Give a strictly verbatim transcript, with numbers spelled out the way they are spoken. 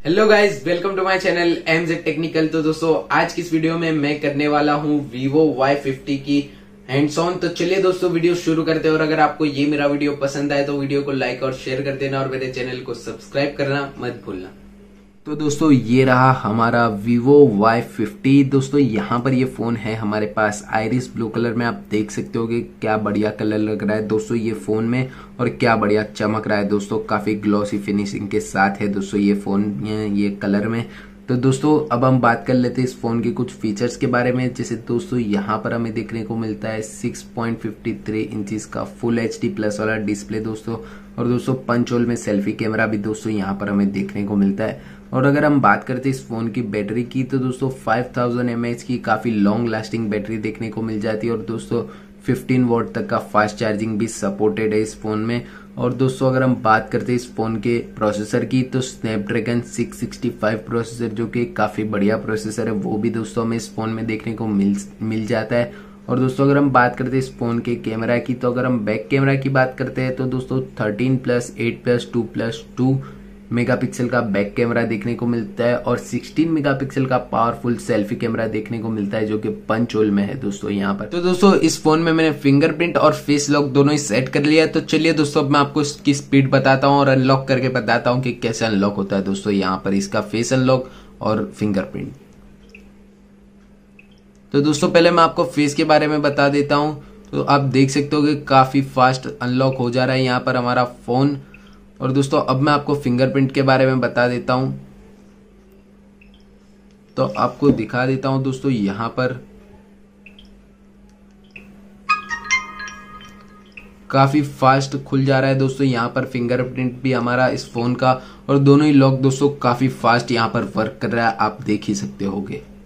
Hello guys, welcome to my channel MZ technical. तो दोस्तों आज की इस वीडियो में मैं करने वाला हूं Vivo वाई फिफ्टी की हैंड्स ऑन। तो चलिए दोस्तों वीडियो शुरू करते हैं। और अगर आपको ये मेरा वीडियो पसंद आए तो वीडियो को लाइक और शेयर कर देना और मेरे चैनल को सब्सक्राइब करना मत भूलना। तो दोस्तों ये रहा हमारा Vivo वाई फिफ्टी। दोस्तों यहाँ पर ये फोन है हमारे पास आइरिस ब्लू कलर में। आप देख सकते हो कि क्या बढ़िया कलर लग रहा है दोस्तों ये फोन में, और क्या बढ़िया चमक रहा है दोस्तों। काफी ग्लॉसी फिनिशिंग के साथ है दोस्तों ये फोन ये कलर में। तो दोस्तों अब हम बात कर लेते हैं इस फोन के कुछ फीचर्स के बारे में। जैसे दोस्तों यहाँ पर हमें देखने को मिलता है six point five three inches का फुल एच डी प्लस वाला डिस्प्ले दोस्तों। और दोस्तों पंच होल में सेल्फी कैमरा भी दोस्तों यहाँ पर हमें देखने को मिलता है। और अगर हम बात करते हैं इस फोन की बैटरी की तो दोस्तों five thousand M A H की काफी लॉन्ग लास्टिंग बैटरी देखने को मिल जाती है। और दोस्तों फिफ्टीन वॉट तक का फास्ट चार्जिंग भी सपोर्टेड है इस फोन में। और दोस्तों अगर हम बात करते हैं इस फोन के प्रोसेसर की तो Snapdragon six sixty five processor, जो कि काफी बढ़िया प्रोसेसर है, वो भी दोस्तों हमें इस फोन में देखने को मिल मिल जाता है। और दोस्तों अगर हम बात करते हैं इस फोन के कैमरा की तो अगर हम बैक कैमरा की बात करते हैं तो दोस्तों thirteen plus eight plus two plus two megapixel का बैक कैमरा देखने को मिलता है और सिक्सटीन मेगापिक्सल का पावरफुल सेल्फी कैमरा देखने को मिलता है, जो कि पंच होल में है दोस्तों यहाँ पर। तो दोस्तों इस फोन में मैंने फिंगरप्रिंट और फेस लॉक दोनों ही सेट कर लिया है। तो चलिए दोस्तों अब मैं आपको इसकी स्पीड बताता हूँ और अनलॉक करके बताता हूँ कि कैसे अनलॉक होता है दोस्तों यहाँ पर इसका फेस अनलॉक और फिंगरप्रिंट। तो दोस्तों पहले मैं आपको फेस के बारे में बता देता हूँ। तो आप देख सकते हो कि काफी फास्ट अनलॉक हो जा रहा है यहाँ पर हमारा फोन। और दोस्तों अब मैं आपको फिंगरप्रिंट के बारे में बता देता हूं। तो आपको दिखा देता हूं दोस्तों यहां पर काफी फास्ट खुल जा रहा है दोस्तों यहां पर फिंगरप्रिंट भी हमारा इस फोन का। और दोनों ही लॉक दोस्तों काफी फास्ट यहां पर वर्क कर रहा है, आप देख ही सकते होगे।